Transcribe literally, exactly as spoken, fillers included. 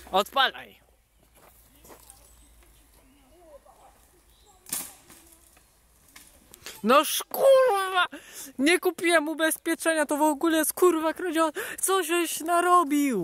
Odpalaj. No kurwa! Nie kupiłem ubezpieczenia, to w ogóle jest kurwa kradzione. Co żeś narobił?